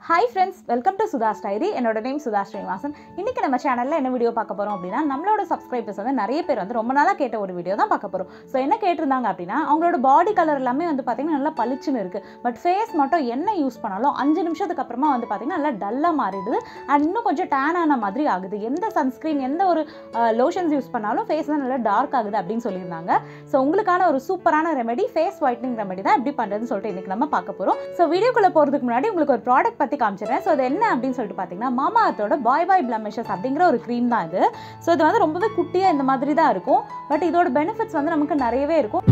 Hi friends, welcome to Sudha's Diary. என்னோட name Sudha Srinivasan. இன்னைக்கு நம்ம சேனல்ல என்ன வீடியோ பார்க்க போறோம் அப்படினா நம்மளோட சப்ஸ்கிரைபர்ஸ் வந்து நிறைய பேர் வந்து ரொம்ப நாளா கேட்ட ஒரு வீடியோ தான் பார்க்க போறோம். சோ என்ன கேட்டிருந்தாங்க அப்படினா அவங்களோட பாடி கலர் எல்லாமே வந்து பாத்தீங்கன்னா நல்லா பளிச்சுன்னு இருக்கு. பட் ஃபேஸ் மட்டும் என்ன யூஸ் பண்ணாலும் 5 நிமிஷத்துக்கு அப்புறமா வந்து பாத்தீங்கன்னா நல்லா டல்லா மாறிடுது. and இன்னும் கொஞ்சம் tan ஆன மாதிரி ஆகுது. எந்த சன்ஸ்கிரீன் எந்த ஒரு லோஷன்ஸ் யூஸ் பண்ணாலும் ஃபேஸ் நல்லா டார்க் ஆகுது அப்படினு சொல்லிருந்தாங்க. சோ உங்களுக்கான ஒரு சூப்பரான ரெமெடி ஃபேஸ் whitening ரெமெடி தான் எப்படி பண்றதுன்னு சொல்லிட்டு இன்னைக்கு நம்ம பார்க்க போறோம். சோ வீடியோக்குள்ள போறதுக்கு முன்னாடி உங்களுக்கு ஒரு ப்ராடக்ட் பத்தி காமிச்சறேன். சோ அது என்ன அப்படினு சொல்லிட்டு பாத்தீங்கன்னா Mamaearthோட Bye Bye Blemishes அப்படிங்கற ஒரு க்ரீம் தான் இது. சோ இது வந்து ரொம்பவே குட்டியா இந்த மாதிரி தான் இருக்கும். பட் இதோட பெனிஃபிட்ஸ் வந்து நமக்கு நிறையவே இருக்கும்.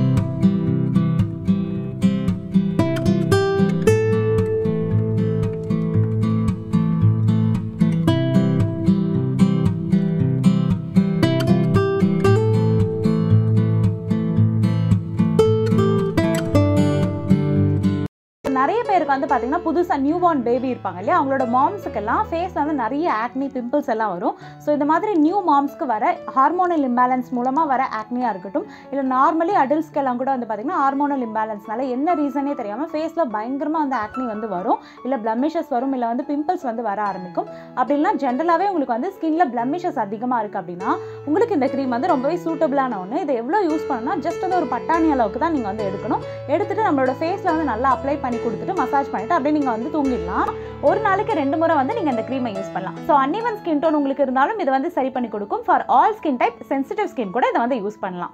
நிறைய பேருக்கு வந்து பாத்தீங்கன்னா புதுசா நியூ பார்ன் பேபி இருப்பாங்க இல்லையா அவங்களோட மாம்ஸ்க்கு எல்லாம் ஃபேஸ்ல வந்து நிறைய ஆக்னி பிம்பிள்ஸ் எல்லாம் வரும். ஸோ இந்த மாதிரி நியூ மாம்ஸ்க்கு வர ஹார்மோனல் இம்பேலன்ஸ் மூலமா வர ஆக்னியா இருக்கட்டும் இல்லை நார்மலி அடல்ட்ஸ்க்கு எல்லாம் கூட வந்து பாத்தீங்கன்னா ஹார்மோனல் இம்பேலன்ஸ்னால என்ன ரீசனே தெரியாம ஃபேஸ்ல பயங்கரமா வந்து ஆக்னி வந்து வரும் இல்லை பிளமிஷஸ் வரும் இல்லை வந்து பிம்பிள்ஸ் வந்து வர ஆரம்பிக்கும். அப்படின்னா ஜென்ரலாவே உங்களுக்கு வந்து ஸ்கின்ல பிளமிஷஸ் அதிகமா இருக்கு அப்படின்னா உங்களுக்கு இந்த க்ரீம் வந்து ரொம்பவே சூட்டபிளான ஒன்று. இதை எவ்வளோ யூஸ் பண்ணணும்னா ஜஸ்ட் வந்து ஒரு பட்டாணி அளவுக்கு தான் நீங்க வந்து எடுக்கணும். எடுத்துட்டு நம்மளோட ஃபேஸ்ல வந்து நல்லா அப்ளை பண்ணி கொடுத்துட்டு மசாஜ் பண்ணிட்டு அப்படியே நீங்க வந்து தூங்கிடலாம். ஒரு நாளைக்கு 2 முறை வந்து நீங்க இந்த க்ரீமை யூஸ் பண்ணலாம். சோ அன்இவன் ஸ்கின் டோன் உங்களுக்கு இருந்தாலும் இது வந்து சரி பண்ணி கொடுக்கும். For all skin type sensitive skin கூட இதை வந்து யூஸ் பண்ணலாம்.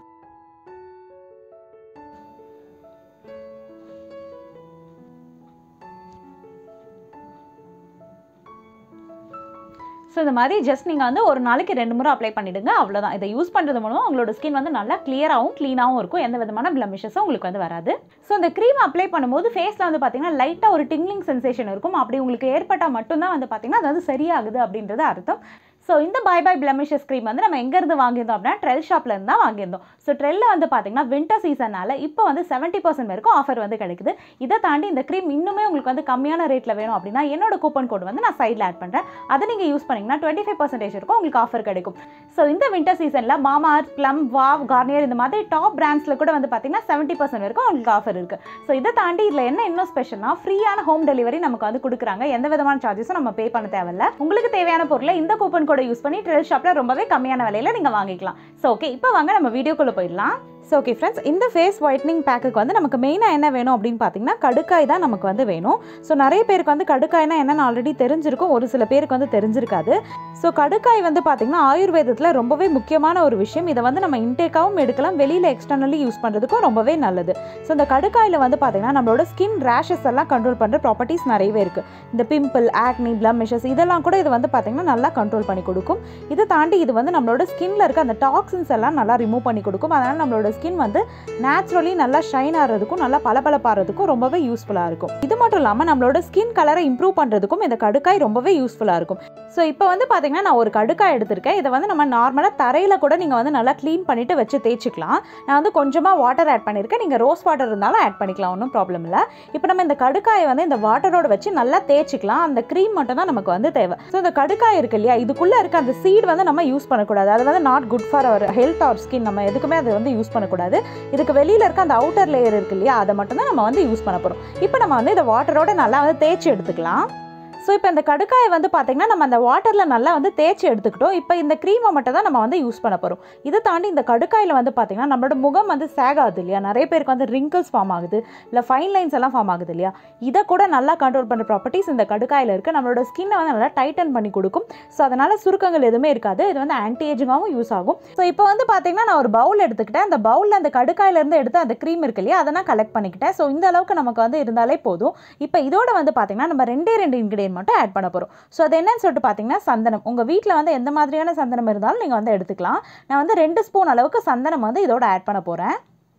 ஸோ இந்த மாதிரி ஜஸ்ட் நீங்கள் வந்து ஒரு நாளைக்கு 2 முறை அப்ளை பண்ணிவிடுங்க. அவ்வளோதான். இதை யூஸ் பண்ணுறது மூலமாக உங்களோட ஸ்கின் வந்து நல்லா கிளியராகவும் க்ளீனாகவும் இருக்கும். எந்த விதமான பிளமிஷஸும் உங்களுக்கு வந்து வராது. ஸோ இந்த க்ரீம் அப்ளை பண்ணும்போது ஃபேஸில் வந்து பார்த்தீங்கன்னா லைட்டாக ஒரு டிங்லிங் சென்சேஷன் இருக்கும். அப்படி உங்களுக்கு ஏற்பட்டால் மட்டும்தான் வந்து பார்த்தீங்கன்னா அது வந்து சரியாகுது அப்படின்றது அர்த்தம். ஸோ இந்த Bye Bye Blemishes க்ரீம் வந்து நம்ம எங்கேருந்து வாங்கியிருந்தோம் அப்படின்னா ட்ரெல் ஷாப்ல இருந்து தான் வாங்கியிருந்தோம். ஸோ ட்ரெல்ல வந்து பார்த்தீங்கன்னா வின்டர் சீசனால இப்போ வந்து 70% வரைக்கும் ஆஃபர் வந்து கிடைக்குது. இதை தாண்டி இந்த க்ரீம் இன்னுமே உங்களுக்கு வந்து கம்மியான ரேட்டில் வேணும் அப்படின்னா என்னோட கூப்பன் கோட் வந்து நான் சைடில் ஆட் பண்ணுறேன். அதை நீங்கள் யூஸ் பண்ணிங்கன்னா 25% இருக்கும் உங்களுக்கு ஆஃபர் கிடைக்கும். ஸோ இந்த வின்டர் சீசனில் Mamaearth, Plum, Vav, Garnier இந்த மாதிரி டாப் பிராண்ட்ஸில் கூட வந்து பார்த்தீங்கன்னா 70% வரைக்கும் உங்களுக்கு ஆஃபர் இருக்குது. ஸோ இதை தாண்டி இதில் என்ன இன்னும் ஸ்பெஷல்னா ஃப்ரீயான ஹோம் டெலிவரி நமக்கு வந்து கொடுக்குறாங்க. எந்த விதமான சார்ஜஸும் நம்ம பே பண்ண தேவையில்ல. உங்களுக்கு தேவையான பொருளை இந்த கூப்பன் கோட் யூஸ் பண்ணி ட்ரெல் ஷாப்ல ரொம்பவே கம்மியான விலையில நீங்க வாங்கிக்கலாம். சோ ஓகே, இப்போ வாங்க நம்ம வீடியோக்குள்ள போயிடலாம். ஸோ ஓகே ஃப்ரெண்ட்ஸ், இந்த ஃபேஸ் ஒயிட்னிங் பேக்குக்கு வந்து நமக்கு மெயினாக என்ன வேணும் அப்படின்னு பார்த்தீங்கன்னா கடுக்காய் தான் நமக்கு வந்து வேணும். ஸோ நிறைய பேருக்கு வந்து கடுக்காய்னா என்னென்னு ஆல்ரெடி தெரிஞ்சிருக்கும், ஒரு சில பேருக்கு வந்து தெரிஞ்சிருக்காது. ஸோ கடுக்காய் வந்து பார்த்தீங்கன்னா ஆயுர்வேதத்தில் ரொம்பவே முக்கியமான ஒரு விஷயம். இதை வந்து நம்ம இன்டேக்காகவும் எடுக்கலாம், வெளியில் எக்ஸ்டர்னலி யூஸ் பண்ணுறதுக்கும் ரொம்பவே நல்லது. ஸோ இந்த கடுக்காயில் வந்து பார்த்தீங்கன்னா நம்மளோட ஸ்கின் ரேஷஸ் எல்லாம் கண்ட்ரோல் பண்ணுற ப்ராப்பர்ட்டிஸ் நிறையவே இருக்குது. இந்த பிம்பிள், ஆக்னி, பிளமிஷஸ் இதெல்லாம் கூட இது வந்து பார்த்தீங்கன்னா நல்லா கண்ட்ரோல் பண்ணி கொடுக்கும். இதை தாண்டி இது வந்து நம்மளோட ஸ்கின்ல இருக்க அந்த டாக்ஸின்ஸ் எல்லாம் நல்லா ரிமூவ் பண்ணி கொடுக்கும். அதனால் நம்மளோட ஸ்கின் வந்து நேச்சுரலி நல்லா ஷைன் ஆகிறதுக்கும் நல்லா பளபளப்பாகிறதுக்கும் ரொம்பவே யூஸ்ஃபுல்லாக இருக்கும். இது மட்டும் இல்லாமல் நம்மளோட ஸ்கின் கலரை இம்ப்ரூவ் பண்ணுறதுக்கும் இந்த கடுக்காய் ரொம்பவே யூஸ்ஃபுல்லாக இருக்கும். ஸோ இப்போ வந்து பார்த்தீங்கன்னா நான் ஒரு கடுக்காய் எடுத்திருக்கேன். இதை வந்து நம்ம நார்மலாக தரையில் கூட நீங்கள் வந்து நல்லா க்ளீன் பண்ணிவிட்டு வச்சு தேய்ச்சிக்கலாம். நான் வந்து கொஞ்சமாக வாட்டர் ஆட் பண்ணியிருக்கேன். நீங்கள் ரோஸ் வாட்டர் இருந்தாலும் ஆட் பண்ணிக்கலாம், ஒன்றும் ப்ராப்ளம் இல்லை. இப்போ நம்ம இந்த கடுக்காயை வந்து இந்த வாட்டரோட வச்சு நல்லா தேய்ச்சிக்கலாம். அந்த க்ரீம் மட்டும் தான் நமக்கு வந்து தேவை. ஸோ இந்த கடுக்காய் இருக்கு இல்லையா, இதுக்குள்ளே இருக்க அந்த சீட் வந்து நம்ம யூஸ் பண்ணக்கூடாது. அது வந்து not good for our health or skin. நம்ம எதுக்குமே அதை வந்து யூஸ் பண்ணக்கூடாது. இதுக்கு வெளியில் இருக்க அந்த அவுட்டர் லேயர் இருக்கு இல்லையா, அதை மட்டும் தான் நம்ம வந்து யூஸ் பண்ண போகிறோம். இப்போ நம்ம வந்து இந்த வாட்டரோட நல்லா வந்து தேய்ச்சி எடுத்துக்கலாம். ஸோ இப்போ இந்த கடுக்காயை வந்து பார்த்தீங்கன்னா நம்ம அந்த வாட்டரில் நல்லா வந்து தேய்ச்சி எடுத்துக்கிட்டோம். இப்போ இந்த க்ரீமை மட்டும் தான் நம்ம வந்து யூஸ் பண்ண போகிறோம். இதை தாண்டி இந்த கடுக்காயில் வந்து பார்த்தீங்கன்னா நம்மளோட முகம் வந்து சேகாது இல்லையா, நிறைய பேருக்கு வந்து ரிங்கிள்ஸ் ஃபார்ம் ஆகுது, இல்லை ஃபைன் லைன்ஸ் எல்லாம் ஃபார்ம் ஆகுது இல்லையா, இதை கூட நல்லா கண்ட்ரோல் பண்ணுற ப்ராப்பர்ட்டிஸ் இந்த கடுக்காயில் இருக்குது. நம்மளோட ஸ்கின்னை வந்து நல்லா டைட்டன் பண்ணி கொடுக்கும். ஸோ அதனால் சுருக்கங்கள் எதுவுமே இருக்காது. இது வந்து ஆன்டி ஏஜிங்காகவும் யூஸ் ஆகும். ஸோ இப்போ வந்து பார்த்தீங்கன்னா நான் ஒரு பவுல் எடுத்துக்கிட்டேன். அந்த பவுலில் அந்த கடுக்காயிலேருந்து எடுத்து அந்த க்ரீம் இருக்கு இல்லையா, அதை நான் கலெக்ட் பண்ணிக்கிட்டேன். ஸோ இந்த அளவுக்கு நமக்கு வந்து இருந்தாலே போதும். இப்போ இதோட வந்து பார்த்தீங்கன்னா நம்ம 2 இன்கிரியன்ட் மட்டும் ஆட் பண்ண போகிறோம். ஸோ அது என்னன்னு சொல்லிட்டு பார்த்தீங்கன்னா சந்தனம். உங்கள் வீட்டில் வந்து எந்த மாதிரியான சந்தனம் இருந்தாலும் நீங்கள் வந்து எடுத்துக்கலாம். நான் வந்து 2 ஸ்பூன் அளவுக்கு சந்தனம் வந்து இதோட ஆட் பண்ண போகிறேன்.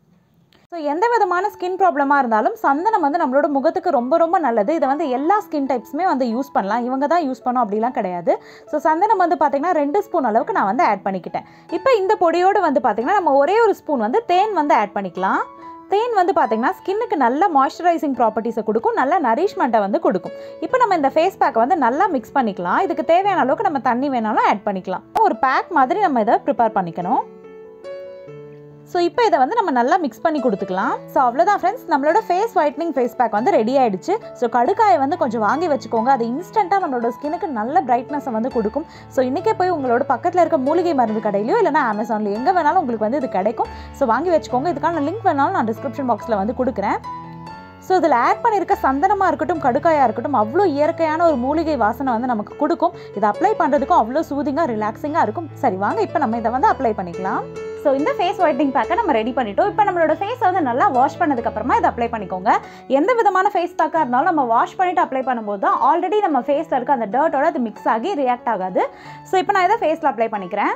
ஸோ எந்த விதமான ஸ்கின் ப்ராப்ளமாக இருந்தாலும் சந்தனம் வந்து நம்மளோட முகத்துக்கு ரொம்ப ரொம்ப நல்லது. இதை வந்து எல்லா ஸ்கின் டைப்ஸுமே வந்து யூஸ் பண்ணலாம். இவங்க தான் யூஸ் பண்ணோம் அப்படிலாம் கிடையாது. ஸோ சந்தனம் வந்து பார்த்தீங்கன்னா 2 ஸ்பூன் அளவுக்கு நான் வந்து ஆட் பண்ணிக்கிட்டேன். இப்போ இந்த பொடியோடு வந்து பார்த்தீங்கன்னா நம்ம ஒரே ஒரு ஸ்பூன் வந்து தேன் வந்து ஆட் பண்ணிக்கலாம். தேன் வந்து பார்த்தீங்கன்னா ஸ்கின்னுக்கு நல்ல மாய்ஸ்சரைசிங் ப்ராப்பர்ட்டிஸை கொடுக்கும், நல்ல நரிஷ்மெண்ட்டை வந்து கொடுக்கும். இப்போ நம்ம இந்த ஃபேஸ் பேக்கை வந்து நல்லா மிக்ஸ் பண்ணிக்கலாம். இதுக்கு தேவையான அளவுக்கு நம்ம தண்ணி வேணாலும் ஆட் பண்ணிக்கலாம். ஒரு பேக் மாதிரி நம்ம இதை ப்ரிப்பேர் பண்ணிக்கணும். ஸோ இப்போ இதை வந்து நம்ம நல்லா மிக்ஸ் பண்ணி கொடுத்துக்கலாம். ஸோ அவ்வளோதான் ஃப்ரெண்ட்ஸ், நம்மளோட ஃபேஸ் ஒயிட்னிங் ஃபேஸ் பேக் வந்து ரெடி ஆயிடுச்சு. ஸோ கடுக்காயை வந்து கொஞ்சம் வாங்கி வச்சுக்கோங்க, அது இன்ஸ்டண்ட்டாக நம்மளோட ஸ்கினுக்கு நல்ல பிரைட்னஸை வந்து கொடுக்கும். ஸோ இன்றைக்கே போய் உங்களோட பக்கத்தில் இருக்க மூலிகை மருந்து கடையிலையோ இல்லைனா அமேசான்லையோ எங்கே வேணாலும் உங்களுக்கு வந்து இது கிடைக்கும். ஸோ வாங்கி வச்சுக்கோங்க. இதுக்கான லிங்க் வேணாலும் நான் டிஸ்கிரிப்ஷன் பாக்ஸில் வந்து கொடுக்குறேன். ஸோ இதில் ஆட் பண்ணியிருக்க சந்தனமாக இருக்கட்டும் கடுக்காயாக இருக்கட்டும் அவ்வளோ இயற்கையான ஒரு மூலிகை வாசனை வந்து நமக்கு கொடுக்கும். இதை அப்ளை பண்ணுறதுக்கும் அவ்வளோ சூதிங்காக ரிலாக்ஸிங்காக இருக்கும். சரி வாங்க இப்போ நம்ம இதை வந்து அப்ளை பண்ணிக்கலாம். ஸோ இந்த ஃபேஸ் ஒயிட்னிங் பேக்கை நம்ம ரெடி பண்ணிட்டோம். இப்போ நம்மளோட ஃபேஸை வந்து நல்லா வாஷ் பண்ணதுக்கப்புறமா இதை அப்ளை பண்ணிக்கோங்க. எந்த விதமான ஃபேஸ் பேக்காக இருந்தாலும் நம்ம வாஷ் பண்ணிவிட்டு அப்ளை பண்ணும்போது தான் ஆல்ரெடி நம்ம ஃபேஸில் இருக்க அந்த டர்ட்டோட அது மிக்ஸ் ஆகி ரியாக்ட் ஆகாது. ஸோ இப்போ நான் இதை ஃபேஸில் அப்ளை பண்ணிக்கிறேன்.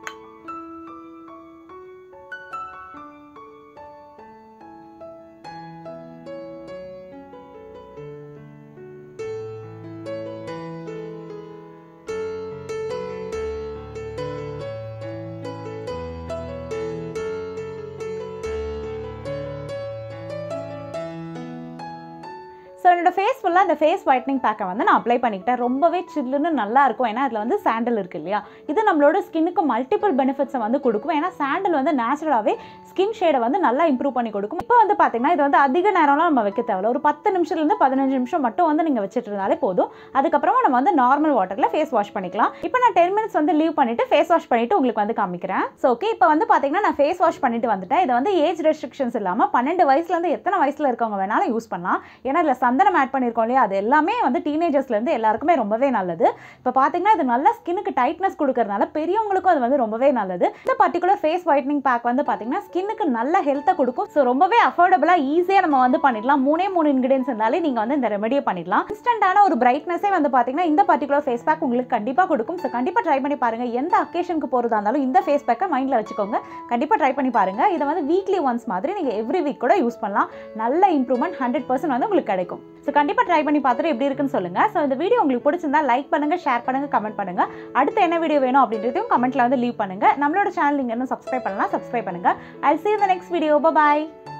ஸோ என்னோட ஃபேஸ் ஃபுல்லாக அந்த ஃபேஸ் ஒயிட்னிங் பேக்கை வந்து நான் அப்ளை பண்ணிக்கிட்டேன். ரொம்பவே சில்லுன்னு நல்லா இருக்கும். ஏன்னா அதில் வந்து சாண்டல் இருக்குது இல்லையா, இது நம்மளோட ஸ்கின்னுக்கு மல்டிபிள் பெனிஃபிட்ஸை வந்து கொடுக்கும். ஏன்னா சாண்டல் வந்து நேச்சுரலாகவே ஸ்கின் ஷேடை வந்து நல்லா இம்ப்ரூவ் பண்ணி கொடுக்கும். இப்போ வந்து பார்த்தீங்கன்னா இது வந்து அதிக நேரம்லாம் நம்ம வைக்க தேவையில்ல. ஒரு 10 நிமிஷத்துலேருந்து 15 நிமிஷம் மட்டும் வந்து நீங்கள் வச்சுட்டு இருந்தாலே போதும். அதுக்கப்புறமா நம்ம வந்து நார்மல் வாட்டரில் ஃபேஸ் வாஷ் பண்ணிக்கலாம். இப்போ நான் 10 மினிட்ஸ் வந்து லீவ் பண்ணிவிட்டு ஃபேஸ் வாஷ் பண்ணிவிட்டு உங்களுக்கு வந்து காமிக்கிறேன். ஸோ ஓகே, இப்போ வந்து பார்த்தீங்கன்னா நான் ஃபேஸ் வாஷ் பண்ணிட்டு வந்துட்டேன். இதை வந்து ஏஜ் ரெஸ்ட்ரிக்ஷன்ஸ் இல்லாமல் 12 வயசுலேருந்து எத்தனை வயசில் இருக்கவங்க வேணாலும் யூஸ் பண்ணலாம். ஏன்னா இதில் சந்தனம் ஆட் பண்ணியிருக்கோம் இல்லையா, அது எல்லாமே வந்து டீனேஜர்ஸ்லேருந்து எல்லாருக்குமே ரொம்பவே நல்லது. இப்போ பார்த்தீங்கன்னா இது நல்லா ஸ்கின்னுக்கு டைட்னஸ் கொடுக்கறதுனால பெரியவங்களுக்கும் அது வந்து ரொம்பவே நல்லது. இந்த பர்டிகுலர் ஃபேஸ் ஒயிட்னிங் பேக் வந்து பார்த்தீங்கன்னா ஸ்கின்னுக்கு நல்ல ஹெல்த்தை கொடுக்கும். ஸோ ரொம்பவே அஃபோர்டபுளாக ஈஸியாக நம்ம வந்து பண்ணிடலாம். 3 இன்கிரியன்ஸ் இருந்தாலே நீங்கள் வந்து இந்த ரெமெடியை பண்ணிடலாம். இன்ஸ்டன்டான ஒரு பிரைட்னஸே வந்து பார்த்தீங்கன்னா இந்த பர்டிகுலர் ஃபேஸ் பேக் உங்களுக்கு கண்டிப்பாக கொடுக்கும். ஸோ கண்டிப்பாக ட்ரை பண்ணி பாருங்கள். எந்த அக்கேஷனுக்கு போகிறதா இருந்தாலும் இந்த ஃபேஸ் பேக்கை மைண்டில் வச்சுக்கோங்க. கண்டிப்பாக ட்ரை பண்ணி பாருங்கள். இதை வந்து வீக்லி ஒன்ஸ் மாதிரி நீங்கள் எவ்ரி வீக் கூட யூஸ் பண்ணலாம். நல்ல இம்ப்ரூவ்மெண்ட் 100% வந்து உங்களுக்கு கிடைக்கும். ஸோ கண்டிப்பாக ட்ரை பண்ணி பார்த்துட்டு எப்படி இருக்குன்னு சொல்லுங்கள். ஸோ இந்த வீடியோ உங்களுக்கு பிடிச்சிருந்தா லைக் பண்ணுங்கள், ஷேர் பண்ணுங்கள், கமெண்ட் பண்ணுங்கள். அடுத்து என்ன வீடியோ வேணும் அப்படின்றதையும் கமெண்ட்டில் வந்து லீவ் பண்ணுங்கள். நம்மளோட சேனல் நீங்கள் இன்னும் சப்ஸ்கிரைப் பண்ணலாம், சப்ஸ்கிரைப் பண்ணுங்கள். I'll see you in the next video. Bye bye.